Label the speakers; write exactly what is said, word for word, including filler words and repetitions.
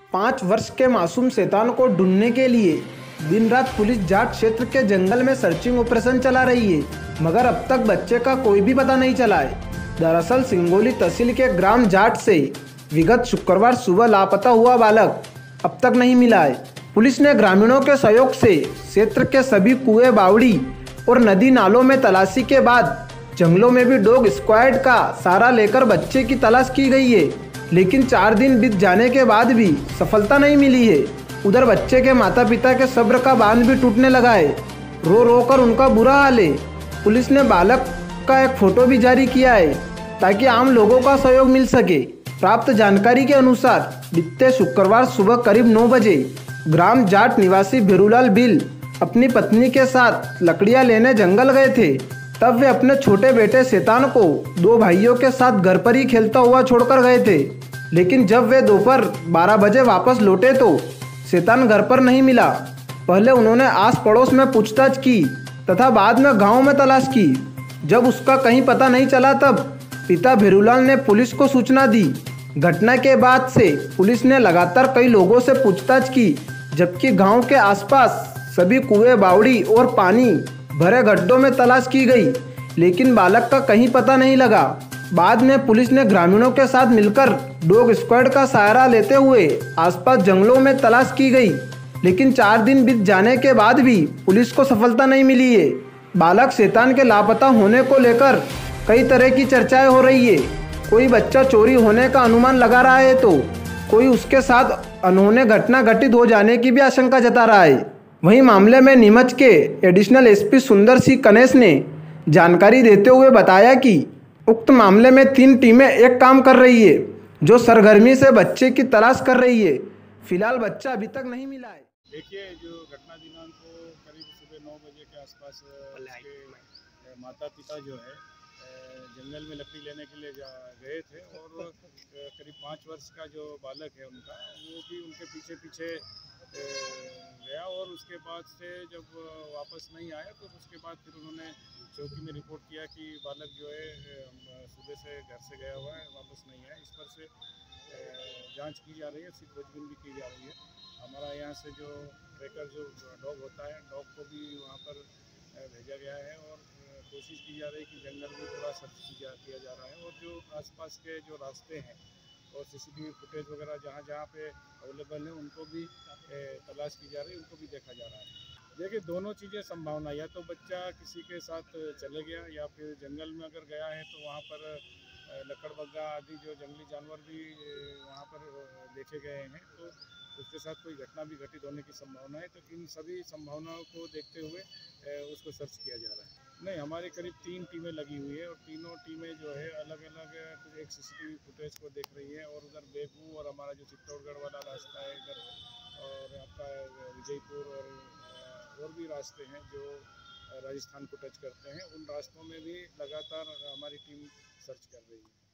Speaker 1: पाँच वर्ष के मासूम शैतान को ढूंढने के लिए दिन रात पुलिस जाट क्षेत्र के जंगल में सर्चिंग ऑपरेशन चला रही है, मगर अब तक बच्चे का कोई भी पता नहीं चला है। दरअसल सिंगोली तहसील के ग्राम जाट से विगत शुक्रवार सुबह लापता हुआ बालक अब तक नहीं मिला है। पुलिस ने ग्रामीणों के सहयोग से क्षेत्र के सभी कुएं, बावड़ी और नदी नालों में तलाशी के बाद जंगलों में भी डॉग स्क्वाड का सहारा लेकर बच्चे की तलाश की गई है, लेकिन चार दिन बीत जाने के बाद भी सफलता नहीं मिली है। उधर बच्चे के माता पिता के सब्र का बांध भी टूटने लगा है। रो रो कर उनका बुरा हाल है। पुलिस ने बालक का एक फोटो भी जारी किया है ताकि आम लोगों का सहयोग मिल सके। प्राप्त जानकारी के अनुसार बीते शुक्रवार सुबह करीब नौ बजे ग्राम जाट निवासी भेरूलाल बिल अपनी पत्नी के साथ लकड़ियां लेने जंगल गए थे। तब वे अपने छोटे बेटे शैतान को दो भाइयों के साथ घर पर ही खेलता हुआ छोड़कर गए थे, लेकिन जब वे दोपहर बारह बजे वापस लौटे तो शैतान घर पर नहीं मिला। पहले उन्होंने आस पड़ोस में पूछताछ की तथा बाद में गांव में तलाश की। जब उसका कहीं पता नहीं चला तब पिता भेरूलाल ने पुलिस को सूचना दी। घटना के बाद से पुलिस ने लगातार कई लोगों से पूछताछ की, जबकि गांव के आसपास सभी कुएं, बावड़ी और पानी भरे गड्ढों में तलाश की गई, लेकिन बालक का कहीं पता नहीं लगा। बाद में पुलिस ने ग्रामीणों के साथ मिलकर डॉग स्क्वाड का सहारा लेते हुए आसपास जंगलों में तलाश की गई, लेकिन चार दिन बीत जाने के बाद भी पुलिस को सफलता नहीं मिली है। बालक शैतान के लापता होने को लेकर कई तरह की चर्चाएं हो रही है। कोई बच्चा चोरी होने का अनुमान लगा रहा है तो कोई उसके साथ अनहोनी घटना घटित हो जाने की भी आशंका जता रहा है। वहीं मामले में नीमच के एडिशनल एसपी सुंदर सिंह कनेश ने जानकारी देते हुए बताया कि उक्त मामले में तीन टीमें एक काम कर रही है, जो सरगर्मी से बच्चे की तलाश कर रही है। फिलहाल बच्चा अभी तक नहीं मिला है।
Speaker 2: देखिए, जो घटना दिनांक को करीब सुबह नौ बजे के आसपास उसके माता पिता जो है जंगल में लकड़ी लेने के लिए जा गए थे और करीब पाँच वर्ष का जो बालक है उनका, वो भी उनके पीछे पीछे गया और उसके बाद से जब वापस नहीं आया तो उसके बाद फिर उन्होंने चौकी में रिपोर्ट किया कि बालक जो है सुबह से घर से गया हुआ है, वापस नहीं आया। इस पर से जांच की जा रही है, उसकी खोजबीन भी की जा रही है। हमारा यहाँ से जो ट्रैकर जो डॉग होता है, डॉग को भी वहाँ पर भेजा गया है और कोशिश की जा रही है कि जंगल में पूरा सर्च किया जा रहा है और जो आसपास के जो रास्ते हैं और सीसीटीवी फुटेज वगैरह जहाँ जहाँ पे अवेलेबल है उनको भी तलाश की जा रही है, उनको भी देखा जा रहा है। देखिए, दोनों चीज़ें संभावना, या तो बच्चा किसी के साथ चले गया या फिर जंगल में अगर गया है तो वहाँ पर लकड़बग्गा आदि जो जंगली जानवर भी वहाँ पर देखे गए हैं, तो उसके साथ कोई घटना भी घटित होने की संभावना है। तो इन सभी संभावनाओं को देखते हुए उसको सर्च किया जा रहा है। नहीं, हमारी करीब तीन टीमें लगी हुई है और तीनों टीमें जो है अलग अलग एक सीसीटीवी फुटेज को देख रही है और उधर बेगू और हमारा जो चित्तौड़गढ़ वाला रास्ता है इधर और आपका विजयपुर और और भी रास्ते हैं जो राजस्थान को टच करते हैं, उन रास्तों में भी लगातार हमारी टीम सर्च कर रही है।